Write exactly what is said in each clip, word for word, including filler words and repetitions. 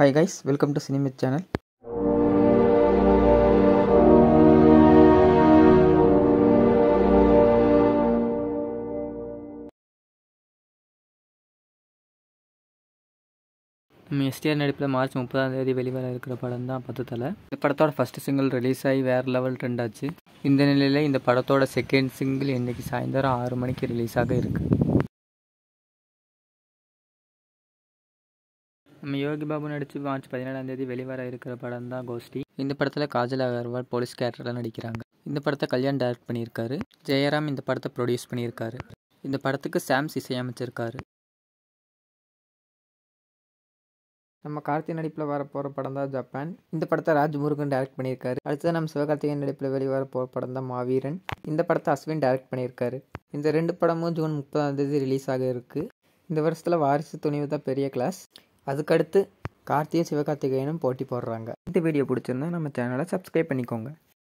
Hi guys, welcome to Cinemit channel. நம்ம STR நடிப்பில் March முப்பதாம் தேதி வெளிவர இருக்கிற படம் தான் பத்து தலை. இந்த படத்தோட ஃபர்ஸ்ட் சிங்கிள் ரிலீஸ் ஆகி வேறு லெவல் ட்ரெண்ட் ஆச்சு. இந்த நிலையில் இந்த படத்தோட செகண்ட் சிங்கிள் இன்றைக்கி சாயந்தரம் ஆறு மணிக்கு ரிலீஸ் ஆக இருக்குது. நம்ம யோகி பாபு நடித்து மார்ச் பதினேழாம் தேதி வெளிவர இருக்கிற படம் தான் கோஷ்டி. இந்த படத்தில் காஜல் அகர்வால் போலீஸ் கேரக்டரில் நடிக்கிறாங்க. இந்த படத்தை கல்யாண் டைரக்ட் பண்ணியிருக்காரு. ஜெயராம் இந்த படத்தை ப்ரொடியூஸ் பண்ணியிருக்காரு. இந்த படத்துக்கு சாம்ஸ் இசையமைச்சிருக்காரு. நம்ம கார்த்தி நடிப்பில் வர போகிற படம் தான் ஜப்பான். இந்த படத்தை ராஜ்முருகன் டைரக்ட் பண்ணியிருக்காரு. அடுத்தது நம்ம சிவகார்த்திகேயன் நடிப்பில் வெளிவர போகிற படம் தான் மாவீரன். இந்த படத்தை அஸ்வின் டைரக்ட் பண்ணியிருக்காரு. இந்த ரெண்டு படமும் ஜூன் முப்பதாம் தேதி ரிலீஸ் ஆக இருக்குது. இந்த வருஷத்தில் வாரிசு துணிவு தான் பெரிய கிளாஸ். அதுக்கடுத்து கார்த்தியும் சிவகார்த்திகேயனும் போட்டி போடுறாங்க. இந்த வீடியோ பிடிச்சிருந்தா நம்ம சேனலை சப்ஸ்கிரைப் பண்ணிக்கோங்க.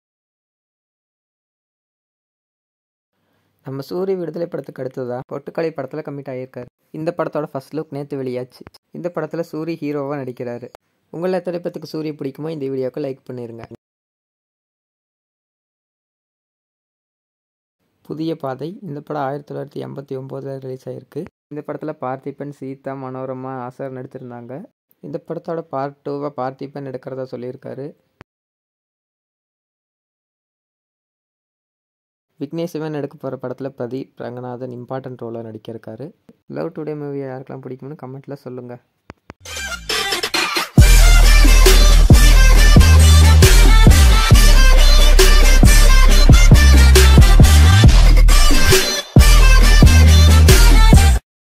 நம்ம சூரிய விடுதலை படத்துக்கு அடுத்ததாக பொட்டுக்கலை படத்தில் கமிட் ஆகியிருக்காரு. இந்த படத்தோட ஃபர்ஸ்ட் லுக் நேற்று வெளியாச்சு. இந்த படத்தில் சூரிய ஹீரோவாக நடிக்கிறாரு. உங்களை எத்தனை பேத்துக்கு சூரிய பிடிக்குமோ இந்த வீடியோவுக்கு லைக் பண்ணிடுங்க. புதிய பாதை இந்த படம் ஆயிரத்தி தொள்ளாயிரத்தி எண்பத்தி ஒம்போதில் ரிலீஸ் ஆகிருக்கு. இந்த படத்தில் பார்த்திபன், சீதா, மனோரமா, ஆசார் நடிச்சிருந்தாங்க. இந்த படத்தோட பார்ட் டூவை பார்த்திபன் எடுக்கிறதா சொல்லியிருக்காரு. விக்னேஷ் சிவன் எடுக்க போகிற படத்தில் பிரதீப் ரங்கநாதன் இம்பார்ட்டன்ட் ரோலாக நடிக்க இருக்காரு. லவ் டுடே மூவி யாருக்கெல்லாம் பிடிக்கும்னு கமெண்ட்டில் சொல்லுங்கள்.